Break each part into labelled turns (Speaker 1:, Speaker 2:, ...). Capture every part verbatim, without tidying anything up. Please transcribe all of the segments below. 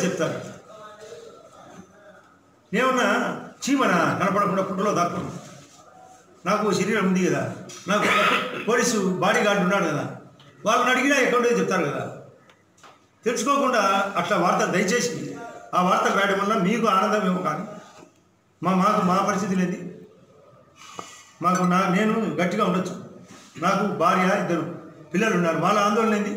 Speaker 1: చెప్తారు. నేనున్నా చీమన కనపడకుండా పుట్టలో దాక్కున్నా. నాకు శరీరం ఉంది కదా, నాకు పోలీసు బాడీ గార్డు ఉన్నాడు కదా, వాళ్ళని అడిగినా ఎక్కడో చెప్తారు కదా. తెలుసుకోకుండా అట్లా వార్తలు దయచేసి ఆ వార్తలు రాయడం వల్ల మీకు ఆనందం ఏమో, కానీ మా మాకు మా పరిస్థితి లేదు. మాకు నా నేను గట్టిగా ఉండొచ్చు, నాకు భార్య ఇద్దరు పిల్లలు ఉన్నారు, వాళ్ళ ఆందోళన ఏంది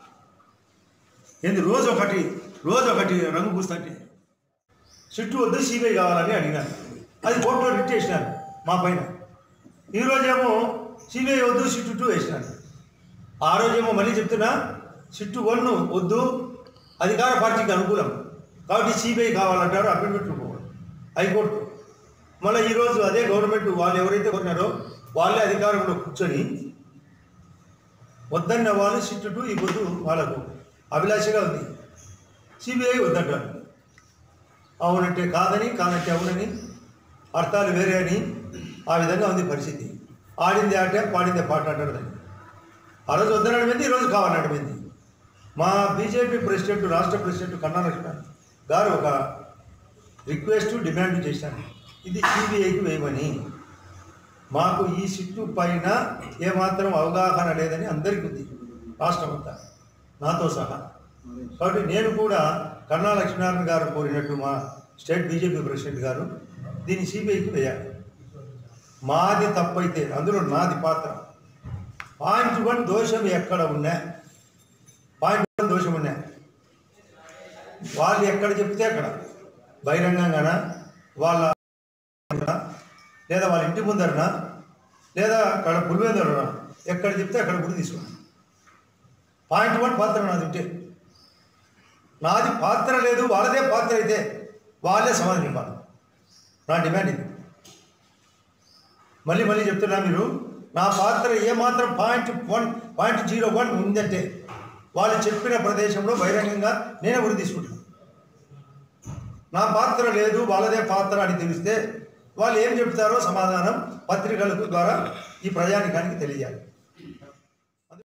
Speaker 1: ఏంది రోజు ఒకటి రోజు ఒకటి రంగు పూస్తుంటే చుట్టూ వద్దు సిబిఐ కావాలని అడిగినారు. అది కోర్టులో రిట్ చేసినారు మా పైన. ఈరోజేమో సిబిఐ వద్దు సిట్టు టూ వేసినారు. ఆ రోజేమో మళ్ళీ చెప్తున్నా సిట్టు వన్ వద్దు, అధికార పార్టీకి అనుకూలం కాబట్టి సిబిఐ కావాలంటారు. అఫిడవిట్లు పోవాలి హైకోర్టు. మళ్ళీ ఈరోజు అదే గవర్నమెంట్ వాళ్ళు ఎవరైతే కొన్నారో వాళ్ళే అధికారంలో కూర్చొని వద్దన్న వాళ్ళు సిట్టు టూ ఈ పొద్దు వాళ్ళకు అభిలాషగా ఉంది, సిబిఐ వద్దంటారు. అవునంటే కాదని, కానంటే అవునని, అర్థాలు వేరే అని, ఆ విధంగా ఉంది పరిస్థితి. ఆడింది ఆట, పాడింది పాట అంటారు దాన్ని. ఆ రోజు వద్దనడమైంది, ఈరోజు కావాలనడమైంది. మా బీజేపీ ప్రెసిడెంట్, రాష్ట్ర ప్రెసిడెంట్ కన్నా లక్ష్మణ్ గారు ఒక రిక్వెస్ట్ డిమాండ్ చేశారు, ఇది సిబిఐకి వేయమని. మాకు ఈ సిట్టు పైన ఏమాత్రం అవగాహన లేదని అందరికీ ఉంది రాష్ట్రం అంతా, నాతో సహా. కాబట్టి నేను కూడా కన్నా లక్ష్మీనారాయణ గారు కోరినట్టు మా స్టేట్ బీజేపీ ప్రెసిడెంట్ గారు దీన్ని సిబిఐకి వేయాలి. మాది తప్పైతే అందులో నాది పాత్ర. పాయింట్ వన్ దోషం ఎక్కడ ఉన్నా, పాయింట్ వన్ దోషం ఉన్నా వాళ్ళు ఎక్కడ చెప్తే అక్కడ బహిరంగంగానా, వాళ్ళ లేదా వాళ్ళ ఇంటి ముందరనా, లేదా అక్కడ పులివేందరనా, ఎక్కడ చెప్తే అక్కడ గురి తీసుకున్నాను. పాయింట్ వన్ పాత్ర నాది ఉంటే, నాది పాత్ర లేదు వాళ్ళదే పాత్ర అయితే వాళ్ళే సమాధానం ఇవ్వాలి. నా డిమాండ్ ఇది. మళ్ళీ మళ్ళీ చెప్తున్నా, మీరు నా పాత్ర ఏమాత్రం point one point zero one ఉందంటే వాళ్ళు చెప్పిన ప్రదేశంలో బహిరంగంగా నేనే గురి తీసుకుంటాను. నా పాత్ర లేదు వాళ్ళదే పాత్ర అని తెలిస్తే వాళ్ళు ఏం చెప్తారో సమాధానం పత్రికల ద్వారా ఈ ప్రజానికానికి తెలియాలి.